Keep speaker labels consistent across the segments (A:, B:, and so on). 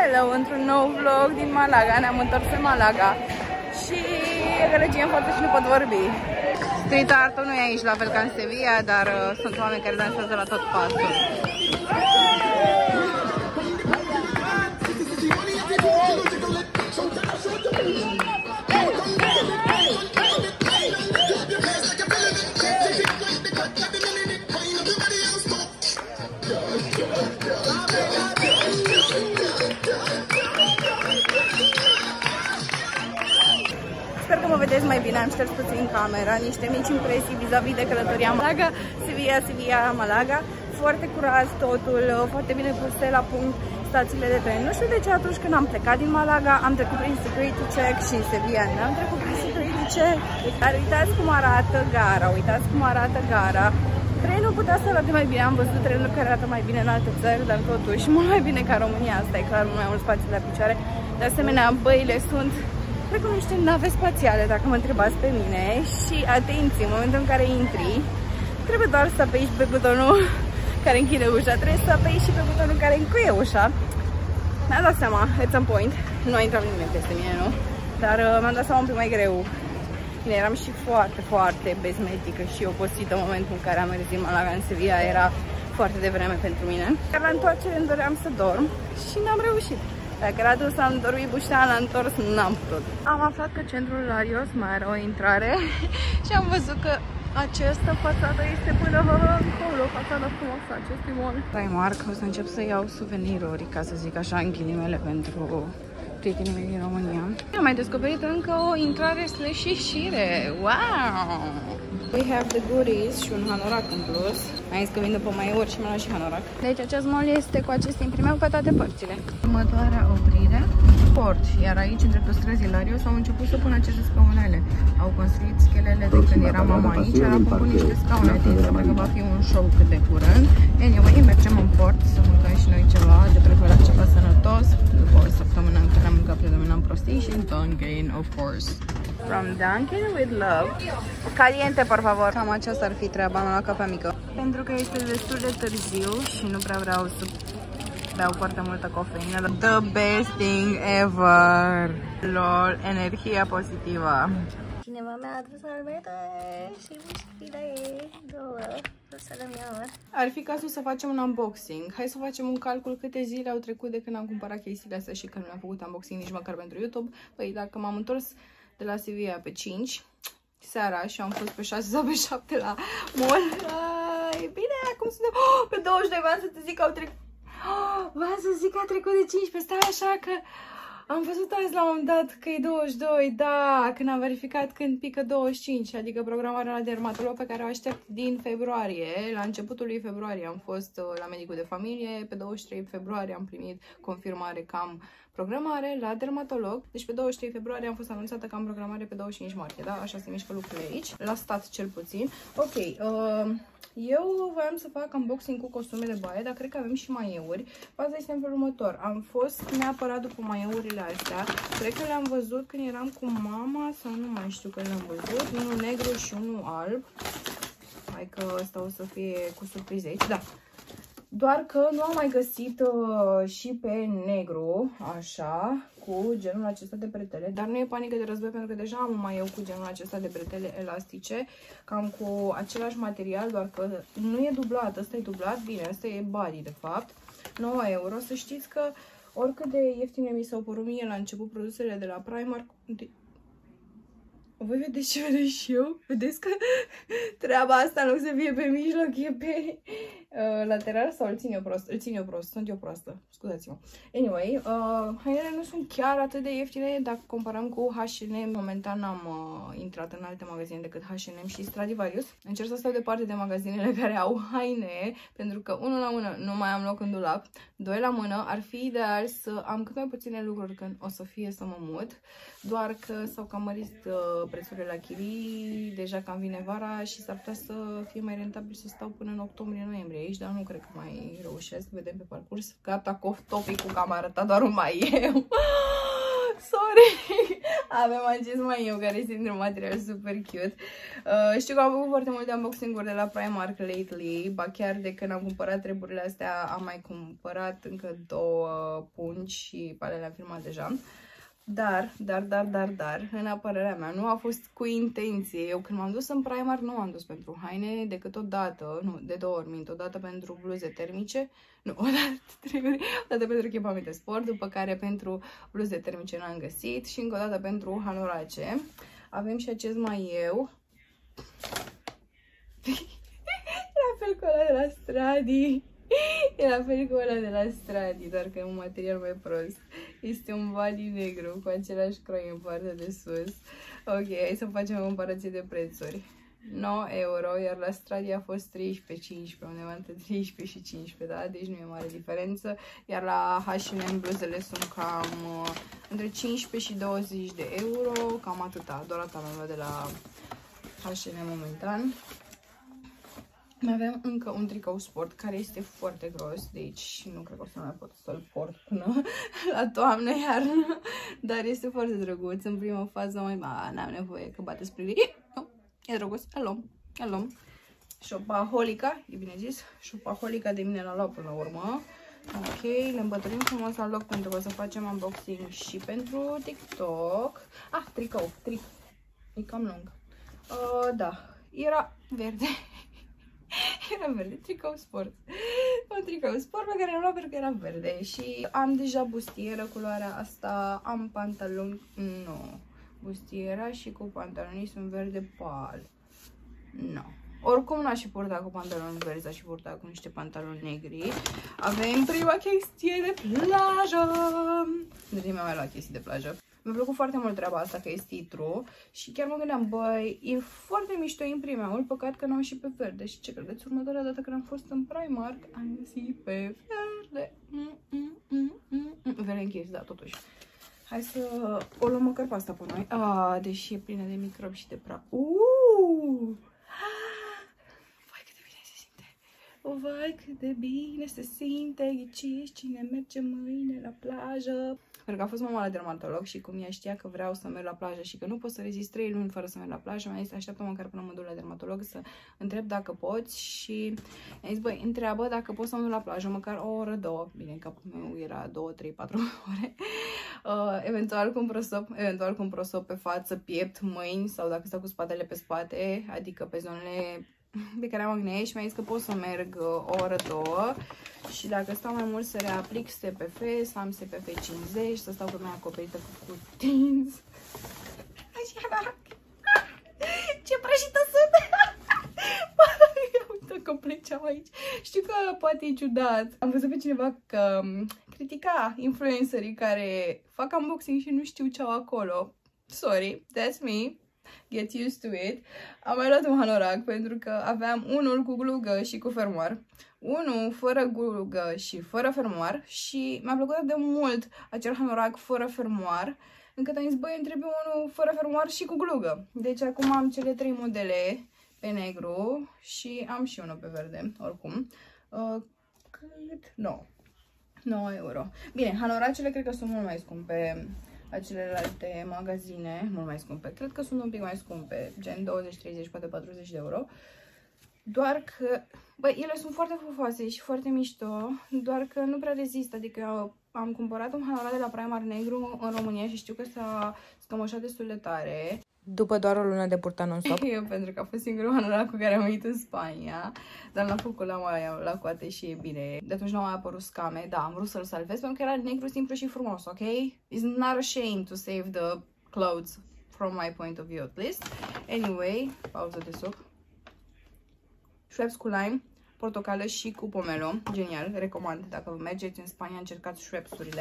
A: Hello, într-un nou vlog din Malaga. Ne-am întors în Malaga și relegiem foto și nu pot vorbi. Street art-ul nu e aici la fel ca în Sevilla, dar sunt oameni care dansează la tot pasul. Sper că mă vedeți mai bine, am șters puțin camera, niște mici impresii vis-a-vis de călătoria Malaga, Sevilla, Malaga. Foarte curat totul, foarte bine puse la punct stațiile de tren. Nu știu de ce atunci când am plecat din Malaga am trecut prin security check și în Sevilla n-am trecut prin security check. Dar uitați cum arată gara, uitați cum arată gara. Trenul putea să arate mai bine, am văzut trenul care arată mai bine în alte țări, dar totuși mult mai bine ca România, asta e clar, mult mai mult spațiu la picioare. De asemenea, băile sunt precum niște nave spațiale, dacă mă întrebați pe mine. Și atenție, în momentul în care intri, trebuie doar să apeși pe butonul care închide ușa, trebuie să apeși și pe butonul care încuie ușa. Mi-am dat seama, at some point, nu a intrat nimeni peste mine, nu? Dar mi-am dat seama un pic mai greu. Bine, eram și foarte bezmetică și obosită în momentul în care am mers din Malaga în Sevilla, era foarte devreme pentru mine. Iar la întoarcere îmi doream să dorm și n-am reușit. Dacă era dus am dormit buștean, la întors n-am putut. Am aflat că centrul Larios mai are o intrare și am văzut că această fațadă este până acolo, fațada frumoasă acestui mall. Primark, o să încep să iau suveniruri, ca să zic așa, în ghilimele, pentru prietenii mei din România. Am mai descoperit încă o intrare slash ieșire. Wow! We have the goodies și un hanorac în plus. Mai zis că vin după maiuri și mi-am luat și hanorac. Deci acest mall este cu aceste imprimeu pe toate părțile. Următoarea oprire, port. Iar aici, în dreptul străzii Larios, au început să pună aceste scaunele. Au construit schelele de când era mama aici, iar acum pun niște scaune. Cred că va fi un show cât de curând. Anyway, mergem în port să mâncăm și noi ceva, de preferat ceva sănătos. După o săptămână în care am mâncat predominant prostii și Dunkin, of course. From Dunkin with love. Caliente, por favor. Cam aceasta ar fi treaba, am luat cafea mică. Pentru că este destul de târziu și nu prea vreau să beau foarte multă cofeină. The best thing ever. LOL, energia pozitivă. Cineva mi-a adus albete și mușchile două. Ar fi cazul să facem un unboxing. Hai să facem un calcul câte zile au trecut de când am cumpărat chestiile astea și că nu mi-am făcut unboxing nici măcar pentru YouTube. Păi dacă m-am întors de la Sevilla pe 5 seara și am fost pe 6 sau pe 7 la mall. E bine, acum suntem pe 22, v-am să te zic că au trecut. V-am să zic că a trecut de 15, stai așa că am văzut azi la un moment dat că e 22, da, când am verificat când pică 25, adică programarea la dermatolog pe care o aștept din februarie. La începutul lui februarie am fost la medicul de familie, pe 23 februarie am primit confirmare că am programare la dermatolog, deci pe 23 februarie am fost anunțată că am programare pe 25 martie, da? Așa se mișcă lucrurile aici, la stat cel puțin. Ok, eu voiam să fac unboxing cu costume de baie, dar cred că avem și maieuri. Faza este în felul următor, am fost neapărat după maieurile astea, cred că le-am văzut când eram cu mama sau nu mai știu că le-am văzut, unul negru și unul alb. Hai că ăsta o să fie cu surprize aici, da. Doar că nu am mai găsit și pe negru, așa, cu genul acesta de bretele. Dar nu e panică de război pentru că deja am un maieu cu genul acesta de bretele elastice. Cam cu același material, doar că nu e dublat. Ăsta e dublat, bine, ăsta e body de fapt. 9 euro. Să știți că oricât de ieftine mi s-au părut mie la început produsele de la Primark... Voi vedeți ce vedeți și eu? Vedeți că treaba asta nu se fie pe mijloc, e pe lateral sau îl țin eu prost? Îl țin eu prost, sunt eu proastă, scuzați-mă. Anyway, hainele nu sunt chiar atât de ieftine dacă comparăm cu H&M. Momentan am intrat în alte magazine decât H&M și Stradivarius. Încerc să stau departe de magazinele care au haine, pentru că unul la mână nu mai am loc în dulap, doi la mână ar fi ideal să am cât mai puține lucruri când o să fie să mă mut, doar că s-au cam mărit prețurile la chirii, deja cam vine vara și s-ar putea să fie mai rentabil să stau până în octombrie-noiembrie aici, dar nu cred că mai reușesc, vedem pe parcurs. Gata, off topic-ul, că am arătat doar un maieu. Sorry! Avem acest maieu care este într-un material super cute. Știu că am făcut foarte multe unboxing-uri de la Primark lately, ba chiar de când am cumpărat treburile astea am mai cumpărat încă 2 pungi și pe alea le-am filmat deja. Dar, în apărarea mea, nu a fost cu intenție. Eu când m-am dus în Primark nu m-am dus pentru haine decât o dată, nu, de 2 ori mint, o dată pentru bluze termice, nu, o dată pentru echipament de sport, după care pentru bluze termice n-am găsit și încă o dată pentru hanorace. Avem și acest maieu. La fel cu ăla de la Stradi. E la fel cu ăla de la Stradi, doar că e un material mai prost. Este un vali negru cu același croi în partea de sus. Ok, hai să facem o comparație de prețuri. 9 euro, iar la Stradi a fost 13,15, undeva între 13 și 15, da? Deci nu e mare diferență. Iar la H&M bluzele sunt cam între 15 și 20 de euro, cam atâta, doar atât am luat de la H&M momentan. Mai avem încă un tricou sport care este foarte gros, deci nu cred că o să mai pot să-l port până la toamnă, iarnă, dar este foarte drăguț. În prima fază n-am nevoie că bate spre nu, e drăguț, îl luăm. Shopaholica, e bine zis, Shopaholica de mine l-a luat până la urmă. Ok, le îmbătărim frumos la loc pentru că o să facem unboxing și pentru TikTok. Ah, tricou, e cam lung. Da, era verde. Era verde, tricou sport. Un tricou sport pe care l-am luat pentru că era verde. Și am deja bustieră, culoarea asta. Am pantaloni, nu. Bustiera și cu pantalonii sunt verde pal. Nu. Oricum n-aș fi purtat cu pantaloni verzi, aș fi purtat cu niște pantaloni negri. Avem prima chestie de plajă. Deci mi-am mai luat chestii de plajă. Mi-a plăcut foarte mult treaba asta că e citru și chiar mă gândeam, băi, e foarte mișto imprimeul, păcat că n-am și pe verde. Și ce credeți? Următoarea dată când am fost în Primark, am găsit pe verde. Verde închis, da, totuși. Hai să o luăm măcar pe asta pe noi. Deși e plină de microbi și de praf. Vai cât de bine se simte. Vai cât de bine se simte. Ghiciți cine merge mâine la plajă. Pentru că a fost mama la dermatolog și cum ea știa că vreau să merg la plajă și că nu pot să rezist 3 luni fără să merg la plajă, mi-a zis așteaptă măcar până mă duc la dermatolog să întreb dacă poți și mi-a zis băi, întreabă dacă pot să mă duc la plajă măcar o oră, 2, bine, în capul meu era 2, 3, 4 ore, eventual cu un prosop pe față, piept, mâini sau dacă stau cu spatele pe spate, adică pe zonele de care am acne și mi-a zis că pot să merg o oră, 2 și dacă stau mai mult să reaplic SPF, să am SPF 50, să stau cu lumea acoperită cu cutinți. Așa, ce prăjită sunt! Uite că pleceam aici. Știu că poate e ciudat. Am văzut pe cineva că critica influencerii care fac unboxing și nu știu ce au acolo. Sorry, that's me. Get used to it. Am mai luat un hanorac pentru că aveam unul cu glugă și cu fermoar, unul fără glugă și fără fermoar și mi-a plăcut de mult acel hanorac fără fermoar încât am zis, băi, îmi trebuie unul fără fermoar și cu glugă. Deci acum am cele 3 modele pe negru și am și unul pe verde, oricum. Cât? 9 euro. Bine, hanoracele cred că sunt mult mai scumpe la celelalte magazine, mult mai scumpe. Cred că sunt un pic mai scumpe, gen 20, 30, poate 40 de euro. Doar că, băi, ele sunt foarte frumoase și foarte mișto, doar că nu prea rezist. Adică eu am cumpărat un hanorac de la Primark negru în România și știu că s-a scămășat destul de tare.
B: După doar o lună de purtat non-stop.
A: Eu, pentru că a fost singurul hanorac cu care am venit în Spania, dar l-am făcut la coate și e bine. De atunci nu au mai apărut scame, da, am vrut să-l salvez pentru că era negru, simplu și frumos, ok? It's not a shame to save the clothes from my point of view at least. Anyway, pauză de suc. Schweppes cu lime, portocală și cu pomelo, genial, recomand. Dacă mergeți în Spania, încercați Schweppes-urile.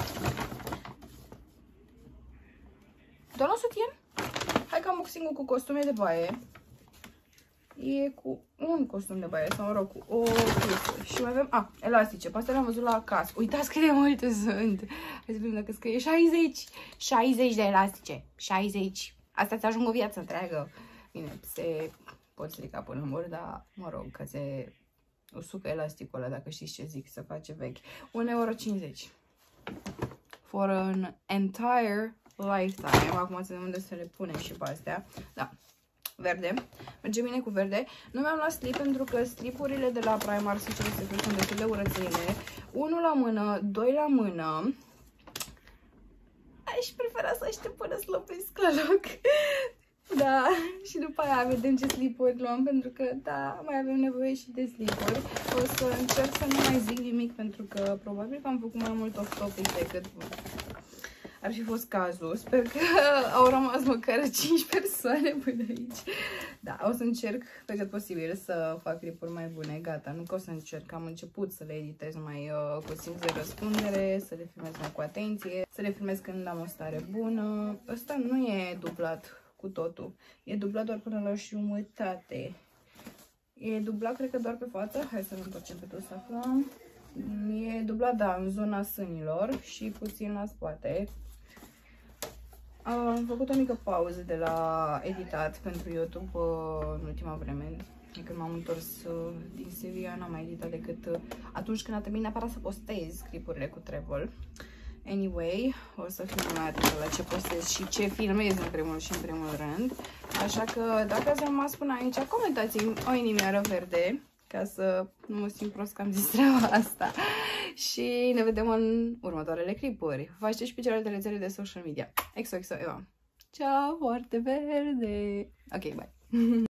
A: Doar un sutien? Hai că unboxing-ul cu costume de baie. E cu un costum de baie, sau mă rog, cu o piesă. Și mai avem, elastice, pe astea le-am văzut la casă. Uitați cât de multe sunt. Hai să vedem dacă scrie 60. 60 de elastice. 60. Asta ți ajung o viață întreagă. Bine, se pot strica până în mur, dar mă rog, că se usucă elasticul ăla, dacă știți ce zic, să face vechi. 1,50 €. for an entire lifetime. Acum să vedem unde să le punem și pe astea. Da, verde. Merge bine cu verde. Nu mi-am luat slip pentru că slipurile de la Primark sunt destul de urățăine. 1 la mână, 2 la mână. Aș prefera să aștept până slăpesc la loc. Da, și după aia vedem ce slipuri luăm, pentru că, da, mai avem nevoie și de slipuri. O să încerc să nu mai zic nimic, pentru că probabil că am făcut mai mult off-topic decât ar fi fost cazul. Sper că au rămas măcar 5 persoane până aici. Da, o să încerc pe cât posibil să fac clipuri mai bune. Gata, nu că o să încerc, am început să le editez mai cu simț de răspundere, să le filmez mai cu atenție, să le filmez când am o stare bună. Ăsta nu e dublat cu totul. E dublat doar până la jumătate. E dublat, cred că doar pe față. Hai să ne întorcem pe toți aflăm. E dublat, da, în zona sânilor și puțin la spate. Am făcut o mică pauză de la editat pentru YouTube în ultima vreme. Când m-am întors din Sevilla, n-am mai editat decât atunci când a trebuit neapărat să postez clipurile cu travel. Anyway, o să fiu mai atentă la ce postez și ce filmez în primul și în primul rând. Așa că dacă ați rămas până aici, comentați-mi o inimioară verde, ca să nu mă simt prost că am zis treaba asta. Și ne vedem în următoarele clipuri. Faceți și pe celelalte rețele de social media. XOXO, Eva. Ciao, foarte verde! Ok, bye!